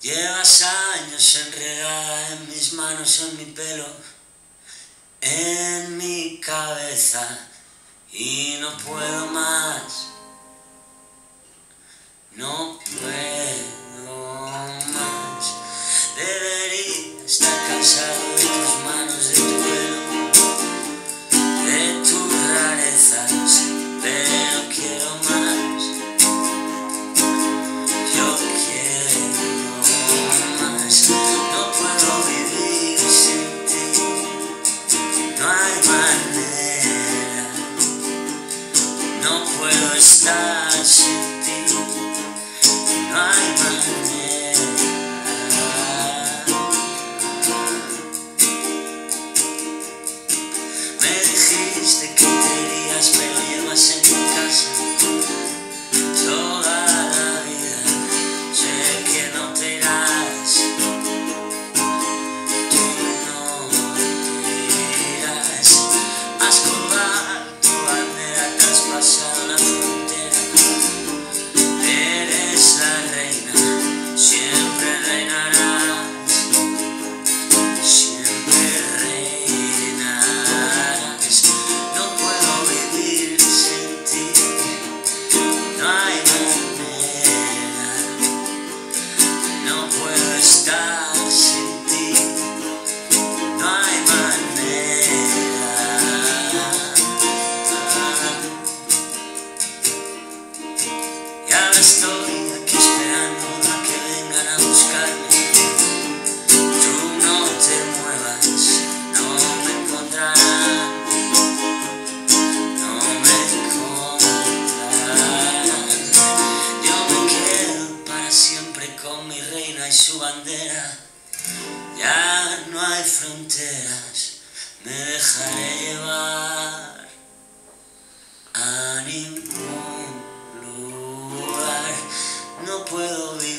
Llevas años enredada en mis manos, en mi pelo, en mi cabeza, y no puedo más, no puedo más. Debería estar cansado de tus manos, de tu pelo, de tus rarezas, pero quiero más. Yo quiero más, no puedo vivir sin ti, no hay manera, no puedo estar sin ti, no hay manera. Me dijiste que te irías, me lo llevas en mi casa toda la vida. Sé que no te irás, tú no te irás. Has colgado tu bandera, te has pasado la frontera. Eres la reina, siempre reinarás, siempre reinarás. No puedo vivir sin ti, no hay manera, no puedo estar sin ti, no hay manera. Y ahora estoy aquí esperando a que vengan a buscarme. Tú no te muevas, no me encontrarán, no me encontrarán. Yo me quedo para siempre con mi reina y su bandera. Ya no hay fronteras, me dejaré llevar a ningún lugar. No puedo vivir